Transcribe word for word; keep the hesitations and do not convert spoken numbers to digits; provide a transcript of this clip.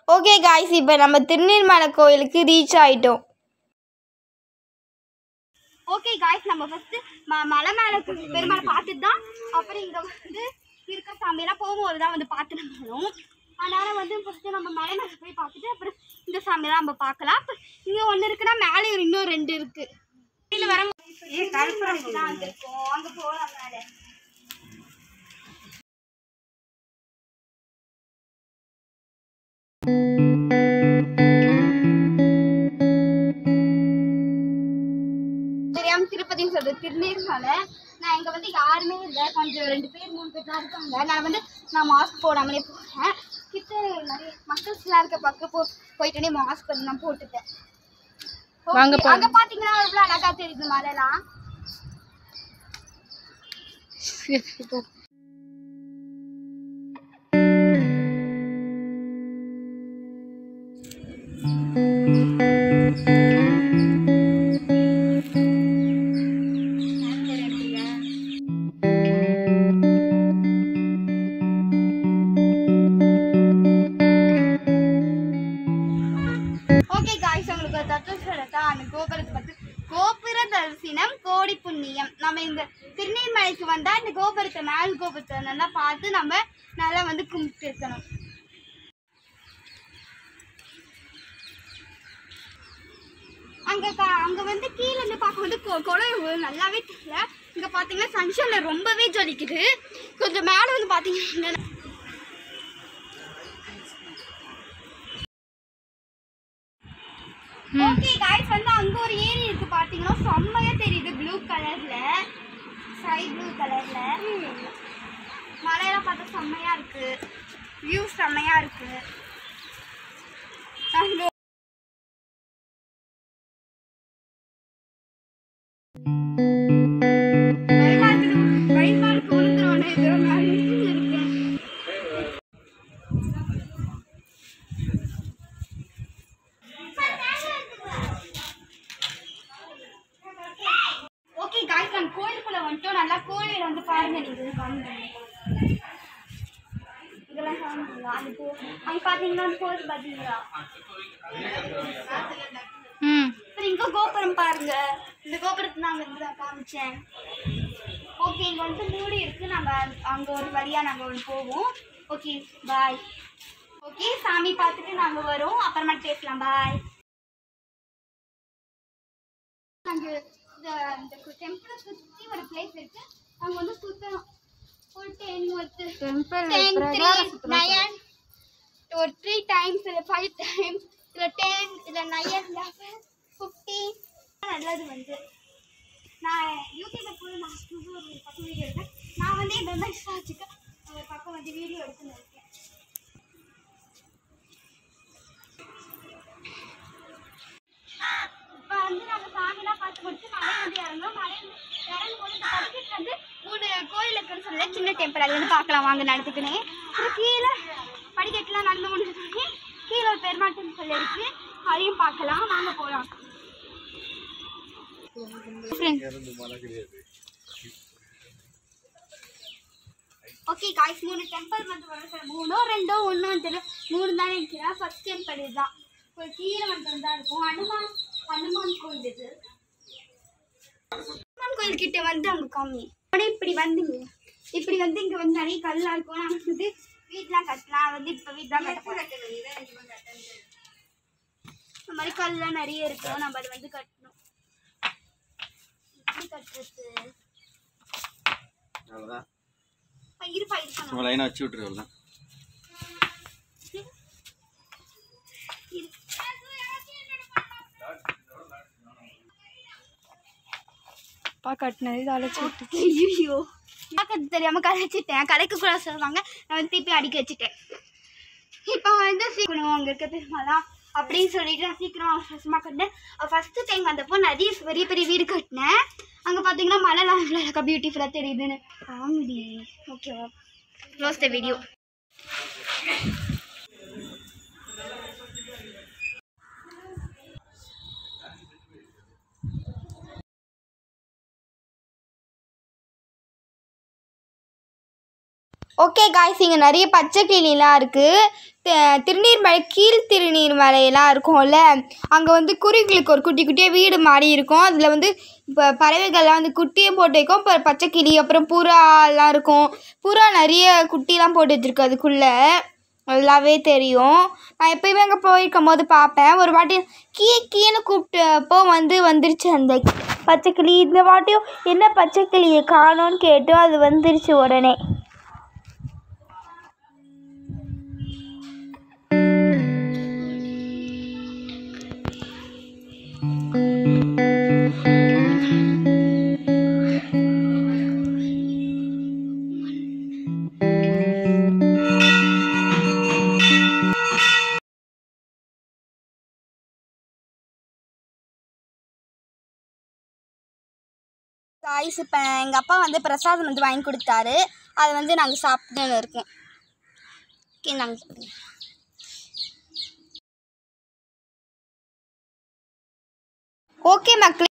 Okay guys, இப்போ நம்ம திருநீர்மலை கோயிலுக்கு ரீச் ஆகிட்டோம். ஓகே காய்ஸ், நம்ம ஃபஸ்ட்டு ம மலை மேலே பெருமாளை பார்த்துட்டு தான் அப்புறம் இங்கே வந்து இருக்க சாமியெல்லாம் போகும்போது தான் வந்து பார்த்து நம்ம போகணும். அதனால் வந்து ஃபஸ்ட்டு நம்ம மலை மேலே போய் பார்த்துட்டு அப்புறம் இந்த சாமியெல்லாம் நம்ம பார்க்கலாம். இப்போ இங்கே ஒன்று இருக்குன்னா மேலே இன்னும் ரெண்டு இருக்குது. கீழே வர தான் வந்துருக்கோம், அங்கே போகலாம் மேலே. திருப்பதின்னு சொல்றது திருநீர்மலை. நான் இங்கே வந்து யாருமே இல்லை, கொஞ்சம் ரெண்டு பேர் மூணு பேர் தான் இருக்காங்க. நான் வந்து நான் மாஸ்க் போடாமலே போகிறேன். கிட்ட நிறைய மக்கள்ஸ்லாம் இருக்க பக்கம் போ போயிட்டே மாஸ்க் வந்து நான் போட்டுட்டேன். அங்கே பார்த்தீங்கன்னா எவ்வளோ அழகா தெரியுது மலைலாம். கோபுர தரிசனம் கோடி புண்ணியம். நம்ம இந்த திருநீர்மலைக்கு வந்தா இந்த கோபுரத்தை மேல் கோபுரத்தை நல்லா பார்த்து நம்ம நல்லா வந்து கும்பிட்டு இருக்கணும். அங்க அங்க வந்து கீழே இருந்து பார்க்க வந்து குளம் நல்லாவே தெரியல. இங்க பாத்தீங்கன்னா சன்ஷன்ல ரொம்பவே ஜொலிக்குது. கொஞ்சம் மேல வந்து பாத்தீங்கன்னா ஓகே गाइस, வந்து அங்க ஒரு ஏரி இருக்கு பாத்தீங்கன்னா செம்மையா தெரியுது. ப்ளூ கலர்ல, ஸ்கை ப்ளூ கலர்ல மலையெல்லாம் பார்த்தா செம்மையா இருக்கு. வியூ செம்மையா இருக்கு. அங்க கோயிலுக்குள்ள வந்துட்டோம். நல்லா கோயில வந்து பாருங்க. நீங்க இதெல்லாம் காமிங்களா? அது போ அங்க பாத்தீங்கன்னா கோயில் பாத்தீங்களா? ம் சரி, இங்க கோபுரம் பாருங்க. இந்த கோபுரத்தை நாங்க இங்க காமிச்சேன். ஓகே, இங்க வந்து மூடி இருக்கு. நம்ம அங்க ஒரு வழியா நாங்க வந்து போவோம். Okay bye. ஓகே, சாமி பார்த்துட்டு நாங்க வரோம். அப்புறமா பேசலாம். பாய். அங்க இந்த டெம்பிளை சுற்றி ஒரு பிளேஸ் இருக்கு. அங்க வந்து சுத்தணும். ஒரு டென் ஒருத்து டெம்பிள் நயன் ஒரு த்ரீ டைம்ஸ் இல்லை ஃபைவ் டைம்ஸ் இல்லை டென் இல்லை நயன் லெவன் ஃபிஃப்டீன் நல்லது. வந்து நான் யூடியூப்பில் போய் நான் ஒரு பக்கம் வீடியோ எடுத்தேன். நான் வந்து இந்த மாதிரி வச்சுக்க ஒரு பக்கம் வந்து வீடியோ எடுத்துன்னு இருக்கேன். இப்போ வந்து நாங்கள் சாமிலாம் பார்த்து முடிச்சு மலை வந்து இறங்கணும். மலை இறங்கும் போது இந்த பக்கத்தில் வந்து மூணு கோயில் இருக்குன்னு சொல்ல சின்ன டெம்பிள். அது வந்து பார்க்கலாம் வாங்க நடத்துக்குனே. அப்புறம் கீழே படிக்கட்டுலாம் நடந்து முடிஞ்சுட்டு கீழே ஒரு பெருமாள் டெம்பிள் இருக்கு, அதையும் பார்க்கலாம். வாங்க போகலாம். ஓகே காய்ஸ், மூணு டெம்பிள் வந்து வர மூணோ ரெண்டோ ஒன்றும் தெரியல, மூணு தானே இருக்கிறேன். ஃபர்ஸ்ட் டெம்பிள் இதுதான். ஒரு கீழே வந்து தான் இருக்கும். ஹனுமான் ஹனுமான் கோயில். இது ஹனுமான் கோயில் கிட்ட வந்து அங்கே காமி இப்படி வந்துங்க. இப்படி வந்து இங்கே வந்து நிறைய கல்லாம் இருக்கும். நான் வந்து வீட்டெலாம் கட்டலாம். வந்து இப்போ வீட்டெலாம் கட்ட போகிறேன். இந்த மாதிரி கல்லாம் நிறைய இருக்கும். நம்ம அதை வந்து கட்டணும். எப்படி கட்டுறது? இருப்பா இருப்பா லைனா வச்சு விட்டுருக்கலாம். கட்டினது அழைச்சிட்டு ஐயோ பார்க்கறது தெரியாம கலைச்சிட்டேன். கலைக்க கூட சொல்லுவாங்க. நான் வந்து திருப்பி அடிக்க வச்சுட்டேன். இப்போ வந்து சீக்கிரம் அங்கே இருக்க பெருமாளா அப்படின்னு சொல்லிட்டு நான் சீக்கிரம் அவசரமாக கட்டினேன். ஃபர்ஸ்ட் டைம் வந்தப்போ நிறைய பெரிய பெரிய வீடு கட்டினேன். அங்கே பார்த்தீங்கன்னா மழைலாம் எவ்வளோ அழகா பியூட்டிஃபுல்லாக தெரியுதுன்னு. காமெடி. ஓகேவா, close the video. Okay guys, இங்கே நிறைய பச்சை கிளிலாம் இருக்குது. திருநீர்மலை கீழ் திருநீர்மலையெல்லாம் இருக்கும்ல, அங்கே வந்து குருவிகளுக்கு ஒரு குட்டி குட்டியாக வீடு மாதிரி இருக்கும். அதில் வந்து இப்போ பறவைகள்லாம் வந்து குட்டியும் போட்டு வைக்கும். இப்போ பச்சை கிளி அப்புறம் புறாலாம் இருக்கும். புறா நிறைய குட்டிலாம் போட்டு வச்சுருக்கு அதுக்குள்ளே, நல்லாவே தெரியும். நான் எப்போயுமே அங்கே போயிருக்கும் போது பார்ப்பேன். ஒரு வாட்டி கீ கீன்னு கூப்பிட்டப்போ வந்து வந்துருச்சு அந்த பச்சை கிளி. இந்த வாட்டியும் என்ன பச்சை கிளியை காணோன்னு கேட்டோம், அது வந்துருச்சு உடனே. காய்ஸ், இப்போ எங்கள் அப்பா வந்து பிரசாதம் வந்து வாங்கி கொடுத்தாரு. அதை வந்து நாங்கள் சாப்பிட்டுன்னு இருக்கோம். ஓகே, நாங்கள் ஓகே மக்களே.